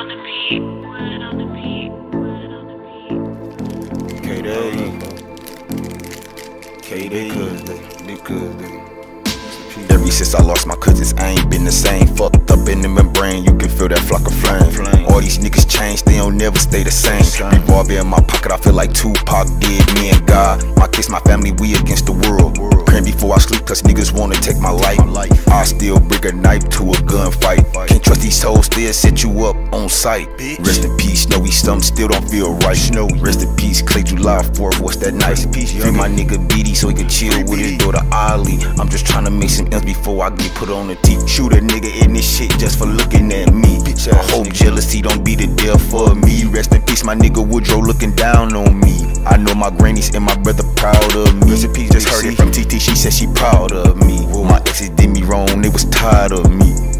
on the beat. Wood on the beat. Wood on the beat. K-Day, Ever since I lost my cousins, I ain't been the same. Fucked up in the membrane, you can feel that flock of flame. All these niggas change, they don't never stay the same. Revolver in my pocket, I feel like Tupac did. Me and God, my kids, my family, we against the world. Praying before I sleep, cause niggas wanna take my life. I still bring a knife to a gunfight. Can't trust these hoes, they'll set you up on sight. Rest in peace, Snowy, something still don't feel right. Rest in peace, Clay, July 4th, what's that nice? Free my nigga BD so he can chill with his daughter Ollie. I'm just trying to make some ends before I get put on the tee. Shoot a nigga in this shit just for looking at me. I hope jealousy don't be the death for me. Rest in peace, my nigga Woodrow looking down on me. I know my grannies and my brother proud of me. Rest in peace, just heard it from TT, she said she proud of me. My exes did me wrong, they was tired of me.